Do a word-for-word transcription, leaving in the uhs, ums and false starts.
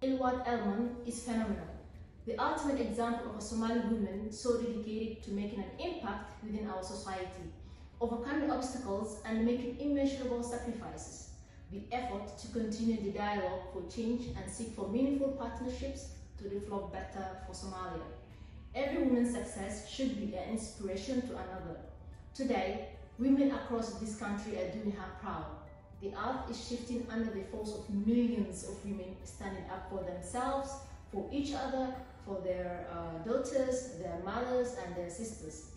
Ilwat Elman is phenomenal, the ultimate example of a Somali woman so dedicated to making an impact within our society, overcoming obstacles and making immeasurable sacrifices. The effort to continue the dialogue for change and seek for meaningful partnerships to develop better for Somalia. Every woman's success should be an inspiration to another. Today, women across this country are doing her proud. The earth is shifting under the force of millions of women standing up for themselves, for each other, for their uh, daughters, their mothers, and their sisters.